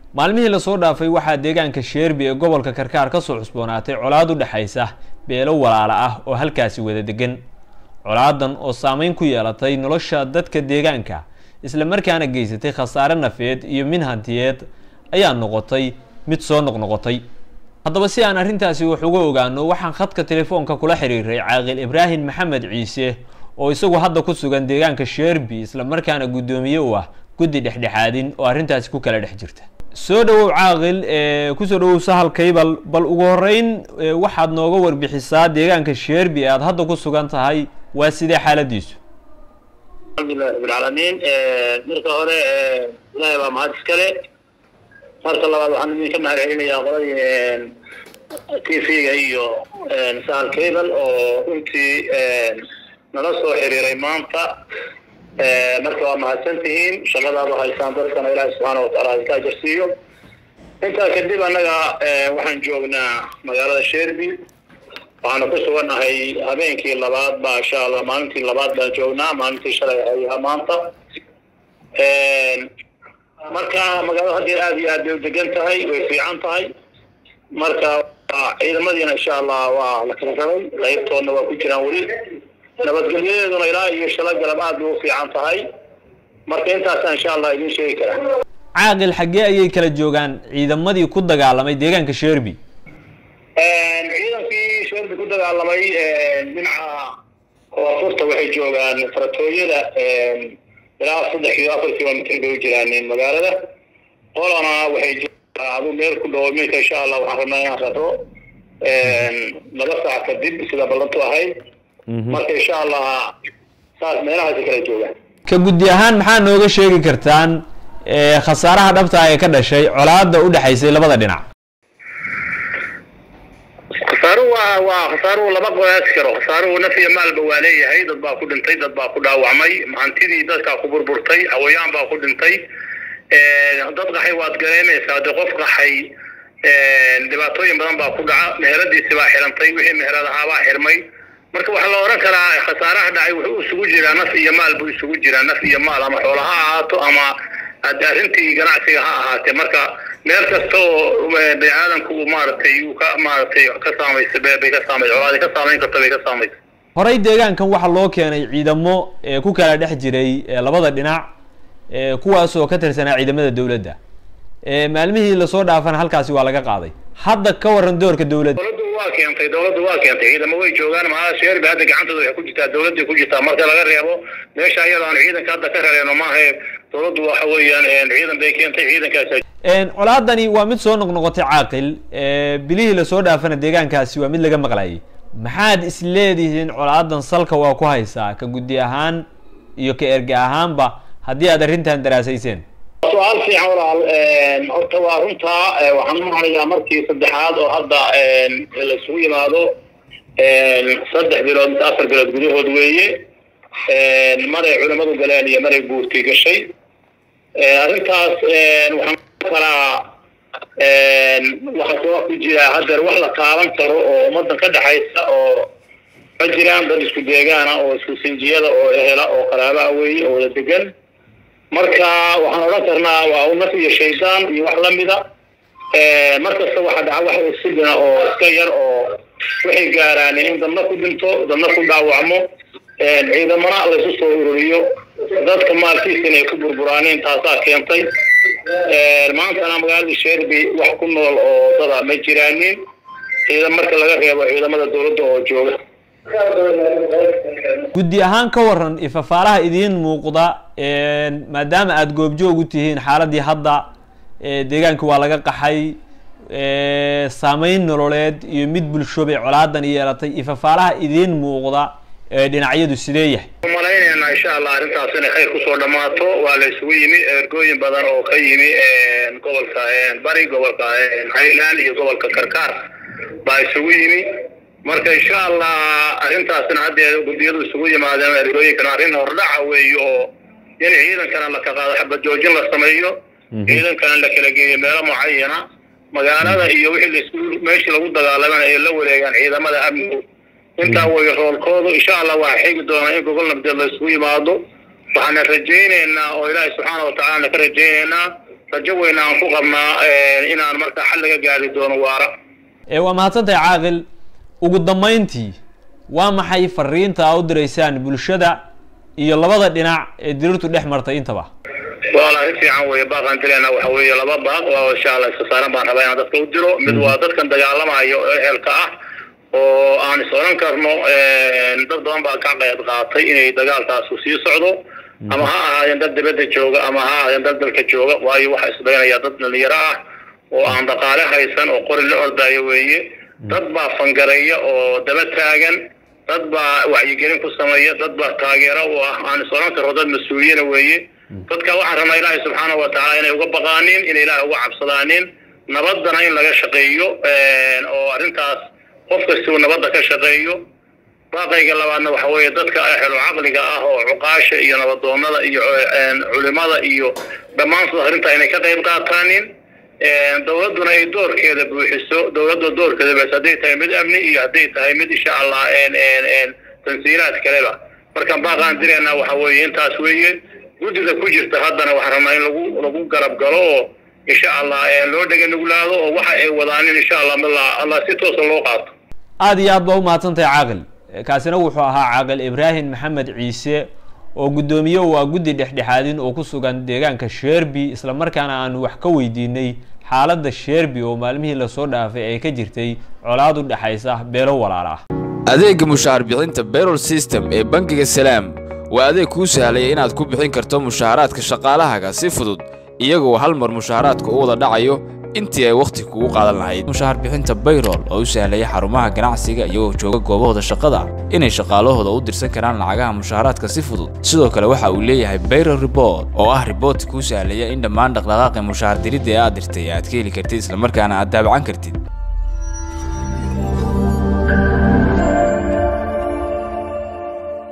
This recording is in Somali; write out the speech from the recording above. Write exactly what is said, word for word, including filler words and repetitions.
maalmihii la soo dhaafay waxaa deegaanka Sheerbi ee gobolka Karkaar ka soo cusboonaatay colaad u dhaxaysa beelo walaalo ah oo halkaasi wada degan. colaadan oo saameyn ku yeelatay nolosha dadka deegaanka isla markaana geysatay khasaare nafeed iyo mid hantiyeed ayaa noqotay mid soo noqnoqotay. haddaba si aan arrintaasi wax uga ogaano waxaan khadka telefoonka kula xiriiray Caaqil Ibraahim Maxamed Ciise oo isagu hadda ku sugan deegaanka Sheerbi isla markaana gudoomiye u ah guddi dhexdhexaadin oo arrintaasi ku kala dhex jirta. soo dhawow Caaqil ee ku soo dhawow Sahal Kaybal bal ugu horeyn waxaad nooga warbixisaa deegaanka Sheerbi aad hadda ku sugan tahay waa sidee xaaladiisu. alxamdulillahi rabbil caalamiin marka hore ilaahay baa mahad iskale. marka labaad waxaan idinka mahadcelinayaa qoladii T V-ga iyo Sahal Kaybal oo runtii nala soo xiriiray maanta. marka waa mahadsantihiin shaqadaadu haysaan dadkana ilaahay subxaanahu wa tacaala ka ajarsiiyo. intaa kadib annaga waxaan joognaa magaalada Sheerbi waxaan ku suganahay habeenkii labaad baa insha Allah maalintii labaad baan joognaa maalintii shalay ayaa maanta. marka magaalada hadda aad iyo aad u degan tahay way fiican tahay. marka ciidamadiina insha Allah waa la kala rabay qaybtoodna waa ku jiraan wali nabadgelyadeeduna ilaa iyo shalay galab aad u fiican tahay. marka intaas insha Allah idin sheegi karaa. Caaqil xagee ayay kala joogaan ciidamadii ku dagaalamay deegaanka Sheerbi? ciidankii Sheerbi ku dagaalamay dhinaca koonfurta waxay joogaan faratooyada ilaa saddex iyo afar kiiloomitir bay u jiraan magaalada. qolana waxay joogaan adu meel ku dhow meesha insha Allah waxaan rabnaa inaan rabno laba saac kadib sida ballantu ahayd. marka insha Allah saas meelahaas kala joogaan. ka guddi ahaan maxaa nooga sheegi kartaan ee khasaaraha dhabta ah ee ka dhashay colaadda u dhaxaysay labada dhinac? khasaaruhu waa waa khasaaruhu laba qoys karo. khasaaruhu naf iyo maalba waa leeyahay. dad baa ku dhintay, dad baa ku dhaawacmay, hantidii dadka ku burburtay, hawayaan baa ku dhintay. dad qaxay waad gareemaysaa dad qof qaxay dhibaatooyin badan baa ku dhaca. meheradiisi baa xirantay, wixii meheradaha baa xirmay. marka waxa la oran karaa khasaaraha dhacay wuxuu isugu jiraa naf iyo maal buu isugu jiraa. naf iyo maal ama xoolaha ha ahaato ama arrintii ganacsiga ha ahaatee. marka meel kasta oo bini'aadamku uu maaragtay uu ka maaragtay ka saameysay bay ka saameysay colaadi ka saameyn karta bay ka saameysay. horey deegaankan waxaa loo keenay ciidamo ee ku kala dhex jiray labada dhinac ee kuwaas oo ka tirsanaa ciidamada dawladda. ee maalmihii la soo dhaafan halkaasi waa laga qaaday. hadda ka waran doorka dawladda. dawladdu waa keentay dawladdu waa keentay ciidamo way joogaan magaalada Sheerbi hadda gacantooda waxay ku jirtaa dawladda ku jirtaa. marka laga reebo meesha iyada aan ciidanka hadda ka reerayno ma ahay dawladdu waxa weeyaan ciidan bay keentay ciidankaas. een colaadani waa mid soo noqnoqotay Caaqil ee bilihii la soo dhaafana deegaankaasi waa mid laga maqlayay. maxaad is leedihiin colaadan salka waa ku haysaa ka guddi ahaan iyo ka erga ahaanba haddii aad arrintan daraasayseen? su'aal fiican walaal. horta waa runtaa waxaan u marayaa markii saddexaad oo hadda la isugu yimaado saddex bilood afar bilood gudahood weeye. maray culimadu galeen iyo maray guurtii gashay. arrintaas waxaan kalaa waxa soo ku jira hadda wax la taaban karo oo ummadan ka dhaxaysa oo ma jiraan dad isku deegaana oo isku sinjiyada oo ehela oo qaraaba weeye oo wada degan. marka waxaan oran karnaa waa u naf iyo shaydaan iyo wax la mida. markasta waxa dhaca wax isbina oo iska yar oo waxay gaaraan in dadna ku dhinto dadna ku dhaawacmo. ciidamada la isu soo ururiyo dadka maalkiisa inay ku burburaaneen taasaa keentay. maantana magaalada Sheerbi wax ku nool oo dada ma jiraanin ciidan marka laga reebo ciidamada dawladda oo jooga. guddi ahaan ka waran ifafaalaha idiin muuqda maadaama aad goobjoog u tihiin xaaladii hadda deegaanka waa laga qaxay saameyn nololeed iyo mid bulsho bay colaadan yeelatay. ifafaalaha idiin muuqda dhinacyadu sidee yahay? malaynayna insha Allah arrintaas inay khayr ku soo dhamaato. waa la isugu yimi ergooyin badan oo ka yimi gobolka bari gobolka Highland iyo gobolka Karkaar baa isugu yimi. marka insha Allah arrintaasna hadda gudiyadu isugu yimaadeen ergooyinkan arrin hordhaca weeye oo in ciidankana la ka qaado xabad joojin la sameeyo. ciidankana la kala geeyo meelo mucayyana magaalada iyo wixii la isku meeshii lagu dagaalamay ay la wareegaan ciidamada amniga. inta way roolkoodu insha Allah waa xigi doona in gobol nabad la isugu yimaado. waxaan rajaynaynaa oo Ilaahay subhanahu wa ta'ala ka rajaynaynaa rajo weyn aan ku qabnaa inaan marka xal laga gaari doono waara. ee waa mahadsantahay caaqil. ugu dambeyntii waa maxay fariinta aad u direysaan bulshada iyo labada dhinac ee dirirtu dhex martay intaba? والله في عن ويا باق أنت لنا وحوي لا باق وإن شاء الله استثارا بان هبايا دتك وديرو mid waa dadkan dagaalamayo ehelka ah oo aan sooran karno dad badan baa ka qayb qaatay inay dagaalkaas sii socdo ama ha ahaayeen dad dibadda jooga ama ha ahaayeen dad dalka jooga waayo waxa isdhaynaya dad dhalinyaro ah oo aan dhaqaale haysan oo qori la ordayo weeye dad baa fangareeya oo daba taagan dad baa wacyigelin ku sameeya dad baa taageero oo ah aan sooran karno dad mas'uuliyiin weeye dadka waxaan rabnaa ilaahay subxaanahu wa tacaala inay uga baqaanin in ilaahay uga cabsadaanin nabadana in laga shaqeeyo oo arrintaas qof kasta uu nabadda ka shaqeeyo. baaqayga labaadna waxa weeye dadka ahlu caqliga ah oo cuqaasha iyo nabadoonnada iyo culimada iyo dhammaan arrinta inay ka qayb qaataanin dowladuna ay doorkeeda buuxiso dowladda doorkeeda bas hadday tahay mid amni iyo hadday tahay mid insha allah tansiiraad kaleba markaan baaqaan direynaa waxa weeye intaas weeye guddiga ku jirta haddana waxaan rabnaa in lagu lagu garab galo oo insha allah loo dhega nuglaado oo waxa ay wadaanin insha allah allah si toosan loo qaato. aad iyo aad baa u mahadsantahay caaqil. kaasina wuxuu ahaa caaqil ibraahim maxamed ciise oo guddoomiye waa guddi dhexdhexaadin oo ku sugan deegaanka Sheerbi isla markaana aan wax ka weydiinay xaaladda Sheerbi oo maalmihii la soo dhaafay ay ka jirtay colaad u dhaxaysa beelo walaal ah. adeega mushaar bixinta payroll system ee bangiga Salaam waa adeeg kuu sahlaya inaad ku bixin karto mushaaraadka shaqaalahaaga si fudud iyagoo hal mar mushaaraadka u wada dhacayo intii ay waqti kugu qaadan lahayd. mushaar bixinta payroll oo u sahlaya xarumaha ganacsiga iyagoo jooga goobahooda shaqada inay shaqaalahooda u dirsan karaan lacagaha mushaaraadka si fudud. sidoo kale waxa uu leeyahay payroll report oo ah report kuu sahlaya in dhammaan dhaqdhaqaaqa mushaar diridda aad dirtay aad ka heli kartid isla markaana aad daabacan kartid